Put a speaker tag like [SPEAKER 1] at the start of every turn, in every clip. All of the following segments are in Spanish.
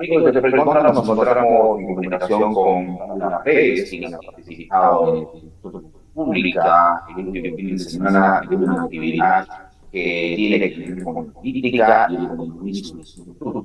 [SPEAKER 1] Amigos de Frecuencia, nos encontramos en comunicación con Paula Pérez, quien ha participado en pública el último fin de semana de una actividad que tiene que ver con la política y el compromiso de su futuro.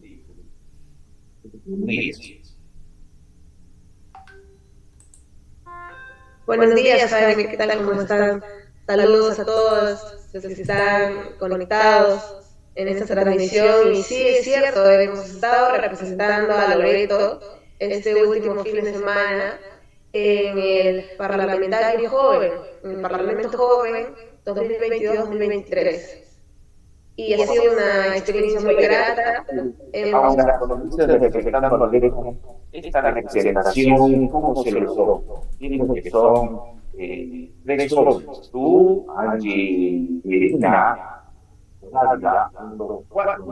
[SPEAKER 2] Buenos días, Jaime, ¿qué tal? ¿Cómo están? Saludos a todos los que están conectados en esta transmisión. Y sí, es cierto, hemos estado representando a Loreto este último fin de semana en el Parlamentario Joven, en el Parlamento Joven 2022-2023. Y ha sido una experiencia muy grata. Hemos
[SPEAKER 1] Ahora, con el de representando a Loreto, esta representación, ¿cómo se logró? Tienen que son tres hombres, tú, Angie, Irina, Nadia, los cuatro,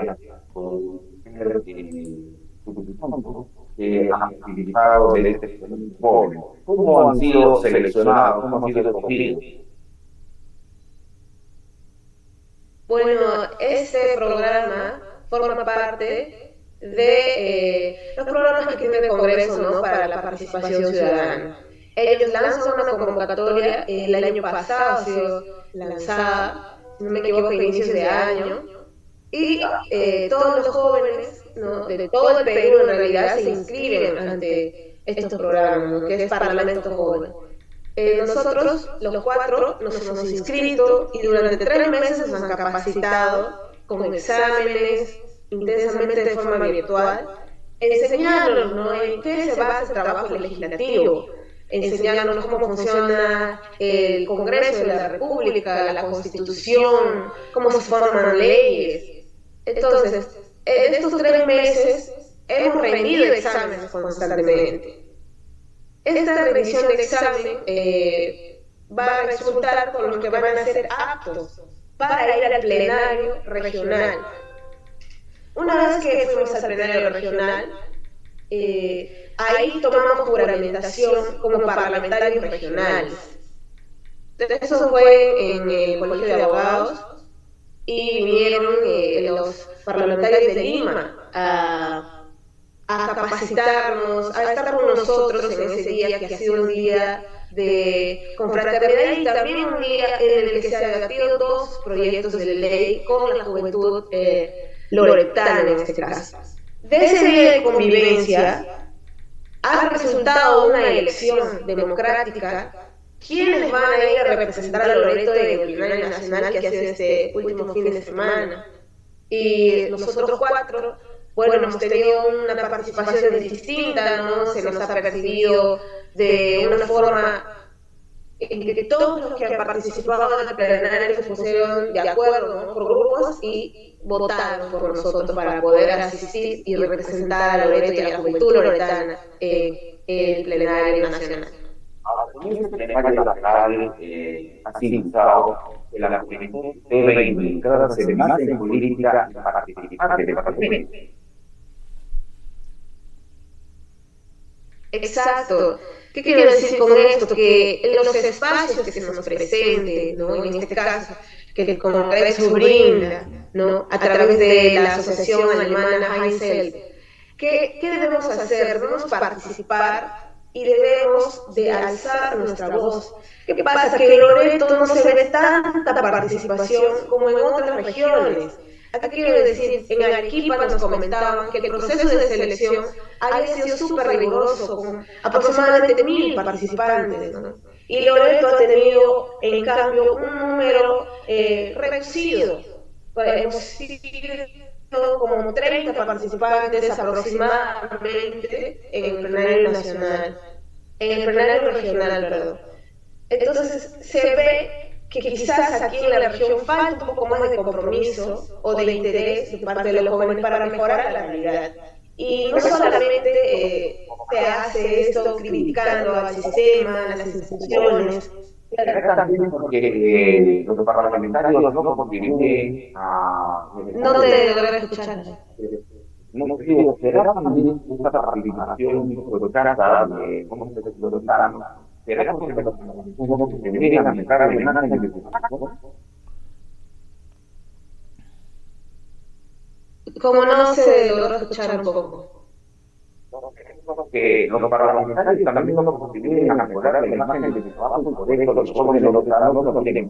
[SPEAKER 1] que han participado de este joven. ¿Cómo han sido seleccionados? ¿Cómo han sido escogidos?
[SPEAKER 2] Bueno, este programa forma parte de los programas que tiene el Congreso, ¿no? Para la participación ciudadana. Ellos lanzan una convocatoria, el año pasado ha sido lanzada, si no me equivoco, a inicios de año, y todos los jóvenes, ¿no? De todo el Perú en realidad se inscriben ante estos programas, ¿no? Que es Parlamento Joven. Nosotros, los cuatro, nos hemos inscrito y durante 3 meses nos han capacitado con exámenes, intensamente de forma virtual, enseñándonos, ¿no? En qué se basa el trabajo legislativo, enseñándonos cómo funciona el Congreso de la República, la Constitución, cómo se forman leyes. Entonces, en estos 3 meses hemos rendido exámenes constantemente. Esta revisión de examen va a resultar con los que van a ser aptos para ir al plenario regional. Una vez que fuimos al plenario regional, ahí tomamos juramentación como parlamentarios regionales. Eso fue en el Colegio de Abogados y vinieron los parlamentarios de Lima a capacitarnos, a estar con nosotros en ese día que ha sido un día de confraternidad y también un día en el que se han debatido dos proyectos de ley con la juventud loretana en este caso. De ese día de convivencia ha resultado una elección democrática. ¿Quiénes van a ir a representar a Loreto en el plenario nacional que ha sido este último fin de semana? Y nosotros cuatro, bueno, hemos tenido una participación distinta, ¿no? Se nos ha percibido de una forma en que todos los que han participado en el plenario se pusieron de acuerdo, ¿no? Por grupos y votaron por nosotros para poder asistir y representar a Loreto y a la juventud loretana en el plenario nacional.
[SPEAKER 1] En este plenario local ha significado que la juventud debe involucrarse más en política y participar democráticamente.
[SPEAKER 2] Exacto. ¿Qué quiero decir con esto? Que en los espacios que se nos presenten, ¿no? En este caso, que el Congreso brinda, ¿no? A través de la asociación alemana Heinzel, ¿qué debemos hacer? Debemos participar y debemos de alzar nuestra voz. ¿Qué pasa? Que en Loreto no se ve tanta participación como en otras regiones. Aquí quiero decir, en Arequipa nos comentaban que el proceso de selección había sido súper riguroso, con aproximadamente 1000 participantes, ¿no? Y Loreto ha tenido, en cambio, un número reducido. Hemos sido como 30 participantes aproximadamente en el plenario nacional, en el plenario regional, perdón. Entonces se ve que quizás aquí en la región falta un poco más de compromiso o de interés de parte de los jóvenes para mejorar la realidad. Y no solamente se hace esto criticando al sistema, a las instituciones.
[SPEAKER 1] También porque los parlamentarios no contribuyen a...
[SPEAKER 2] No te logré escuchar.
[SPEAKER 1] No digo, será también esta participación burocrática de cómo se desarrollan. Será porque se deberían aplicar amenazas en el trabajo.
[SPEAKER 2] como no se logró escuchar un poco.
[SPEAKER 1] Que los parlamentarios también no contribuyen a mejorar la imagen de su trabajo y por eso los jóvenes venezolanos no tienen.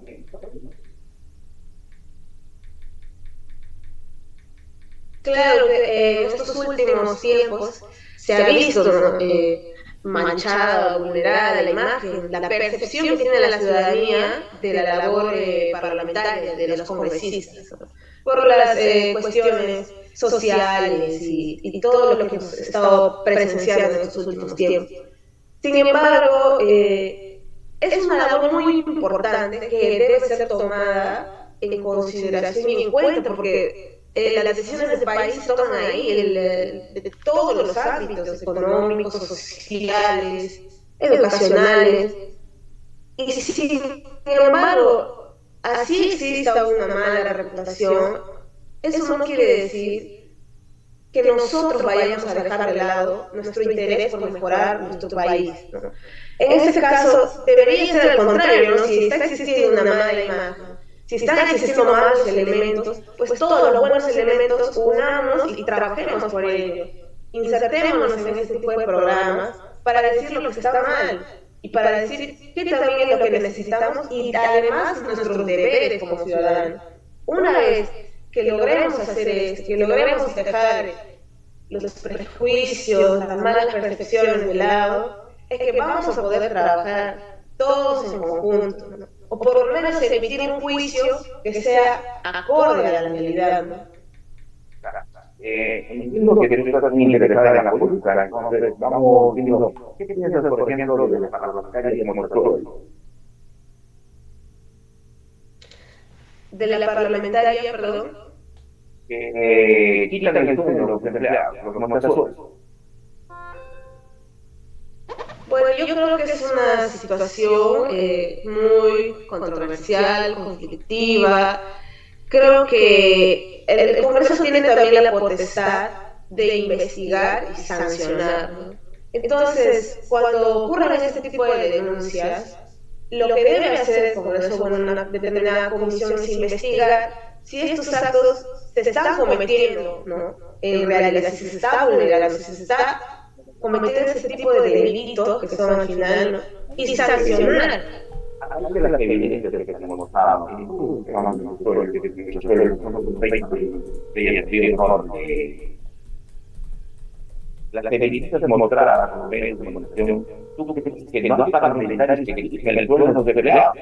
[SPEAKER 2] Claro que en estos últimos tiempos se ha visto, ¿no? Manchada, vulnerada la imagen, la percepción que tiene la ciudadanía de la labor parlamentaria de los congresistas, ¿no? Por las cuestiones sociales y todo lo que hemos estado presenciando en estos últimos tiempos. Sin embargo, es una labor muy importante que debe ser tomada en consideración y en cuenta, porque las decisiones del país se toman ahí, de todos los ámbitos económicos, sociales, educacionales. Y sin embargo, así exista una mala reputación, eso no quiere decir que nosotros vayamos a dejar de lado nuestro interés por mejorar nuestro país, ¿no? En este caso, debería ser al contrario, ¿no? Si está existiendo una mala imagen, si están existiendo malos elementos, pues todos los buenos elementos unamos y trabajemos por ello. Insertémonos en este tipo de programas para decir lo que está mal y para decir qué también es lo que necesitamos y además nuestros deberes como ciudadanos. Una vez que logremos hacer esto, que logremos dejar los prejuicios, las malas percepciones de lado, es que vamos a poder trabajar todos en conjunto, ¿no? O por lo menos emitir un juicio que sea acorde a la realidad, ¿no?
[SPEAKER 1] Entiendo que tú estás muy interesada en la política, entonces vamos viendo, ¿qué piensas, por ejemplo, de la parlamentaria de Montessori?
[SPEAKER 2] De la parlamentaria, perdón.
[SPEAKER 1] Que quitan el sueldo de los empleados, los Montessori.
[SPEAKER 2] Bueno, yo creo que es una situación muy controversial, conflictiva. Creo que el Congreso tiene también la potestad de investigar y sancionar, ¿no? Entonces, cuando ocurren este tipo de denuncias, lo que debe hacer el Congreso, bueno, una determinada comisión es investigar si estos actos se están cometiendo, ¿no? En realidad, si se está vulnerando, si se está cometiendo este tipo de delitos que son al final, ¿no? Y sancionar.
[SPEAKER 1] Además de las evidencias que tenemos mostrado, las evidencias mostradas por medios de comunicación, tú crees que no hay parlamentarios que critiquen el sueldo de los empleados.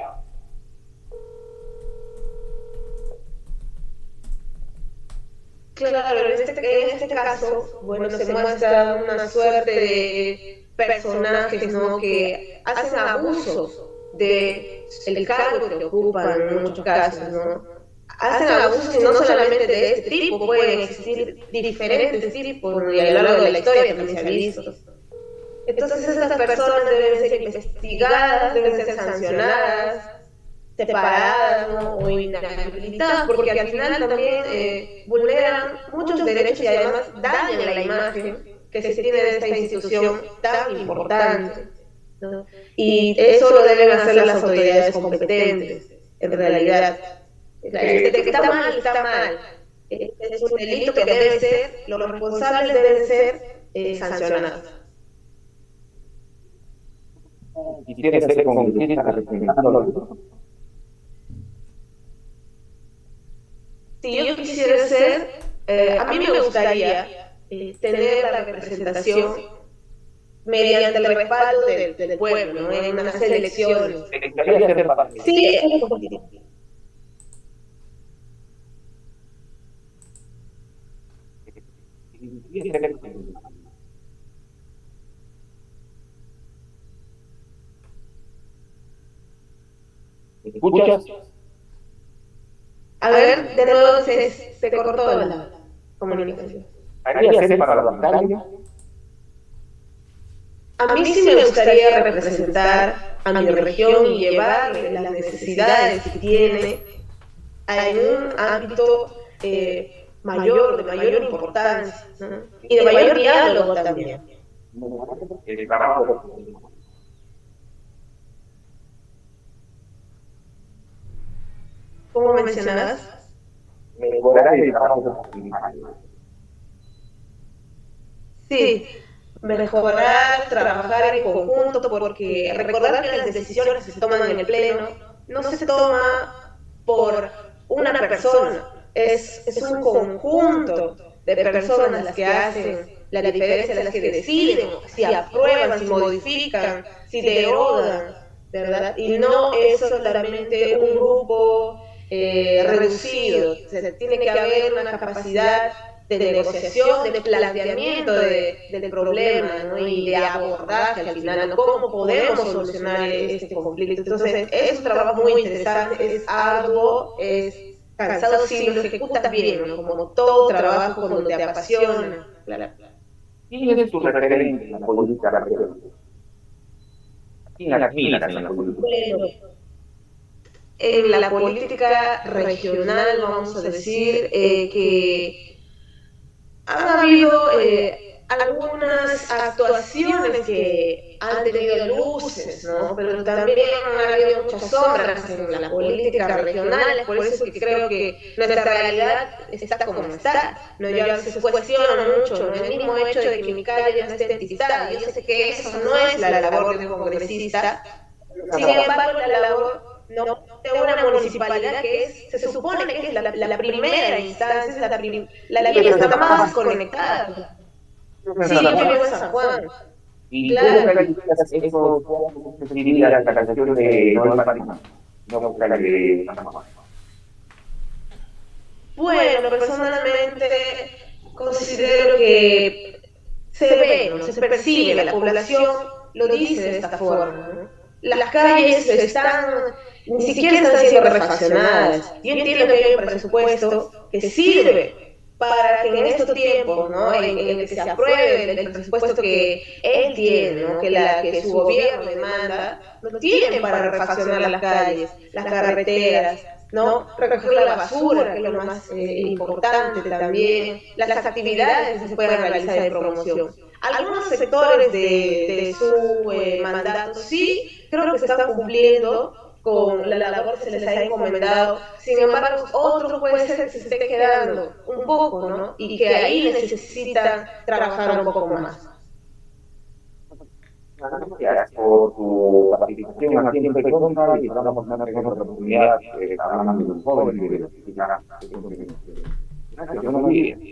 [SPEAKER 2] Claro, en este caso, bueno, se muestra una suerte de personajes, ¿no? Que hacen abuso de el cargo que ocupan en muchos casos, ¿no? Hacen abusos y no solamente de este tipo, pueden existir diferentes tipos, ¿no? Y a lo largo de la historia también se ha visto. Entonces estas personas deben ser investigadas, deben ser sancionadas, separadas, ¿no? O inhabilitadas, porque al final también vulneran muchos derechos y además dañan la imagen que se tiene de esta institución tan importante, ¿no? Y eso lo deben hacer las autoridades competentes, en realidad. De que está mal, está mal. Es un delito que debe ser, los responsables deben ser sancionados.
[SPEAKER 1] Quisiera ser congresista representando.
[SPEAKER 2] Si yo quisiera ser, a mí me gustaría tener la representación mediante el respaldo del pueblo, ¿no? En unas elecciones. Sí, es lo positivo.
[SPEAKER 1] ¿Escuchas?
[SPEAKER 2] A ver, de nuevo se cortó la comunicación.
[SPEAKER 1] ¿Haría ser parlamentario?
[SPEAKER 2] A mí sí me gustaría representar a mi región y llevar las necesidades que tiene a un ámbito mayor, de mayor importancia, ¿no? Y de mayor diálogo también.
[SPEAKER 1] El trabajo.
[SPEAKER 2] ¿Cómo mencionabas?
[SPEAKER 1] Me mejorar el trabajo de los animales.
[SPEAKER 2] Sí, mejorar, trabajar en conjunto, porque recordar que las decisiones que se toman en el Pleno no se toma por una persona, es un conjunto de personas las que hacen la diferencia, las que deciden si aprueban, si modifican, si derogan, ¿verdad? Y no es solamente un grupo reducido, se tiene que haber una capacidad de negociación, de planteamiento del problema, ¿no? Y de abordaje al final, ¿no? ¿Cómo podemos solucionar este conflicto? Entonces, es un trabajo muy interesante, es arduo, es cansado si lo ejecutas bien, ¿no? Como todo trabajo cuando te apasiona. Claro.
[SPEAKER 1] ¿Quién es tu referente en la política referente? ¿Quién admiras en la política?
[SPEAKER 2] Bueno, en la política regional, vamos a decir, que han habido algunas actuaciones que han tenido luces, ¿no? Pero también han habido muchas sombras en la política regional, es por eso que creo que nuestra realidad está como está, ¿no? Yo a veces cuestiono mucho, ¿no? El mismo hecho de que mi calle no esté etiquetada, yo sé que eso no es la labor de un congresista, sin embargo la labor, no, de una municipalidad que se supone que es la primera instancia, es la que está más conectada. Sí, yo vivo en San Juan.
[SPEAKER 1] Y
[SPEAKER 2] Claro.
[SPEAKER 1] ¿cómo calificas eso? ¿Cómo se definiría la calificación de no al patrimonio? No buscar de San Juan.
[SPEAKER 2] Bueno, personalmente considero que se ve, ¿no? Se percibe, la población lo dice de esta forma, ¿no? Las calles ni siquiera están siendo refaccionadas. Yo entiendo que hay un presupuesto que sirve para que en estos tiempos, ¿no? en el que se apruebe el presupuesto que él tiene, ¿no? que su gobierno demanda, lo tienen para refaccionar las calles, las carreteras, ¿no? Recoger la basura, que es lo más importante también, las actividades que se pueden realizar de promoción. Algunos sectores de su mandato sí creo que están cumpliendo con la labor que se les ha encomendado, sin embargo otros puede ser que se esté quedando un poco, ¿no? Y que ahí necesitan trabajar un poco más.
[SPEAKER 1] Gracias por tu participación aquí en Precontra y esperamos tener otra oportunidad hablando de los jóvenes y de la Gracias, buenos días.